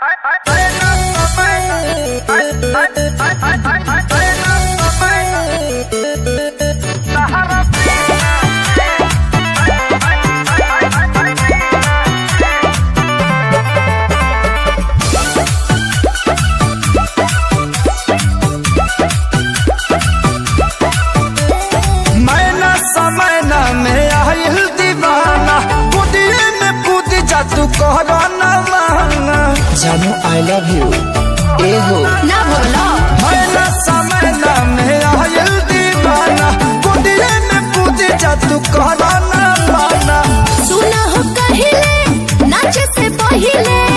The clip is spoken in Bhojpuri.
तू कहरा ना माना जानू आई लव यू ए हो ना बोलो मैं ना समय ना मैं आयल दीवाना कुदिए में कूद जा तू कहरा ना माना सुना हो कहिले नाच से पहिले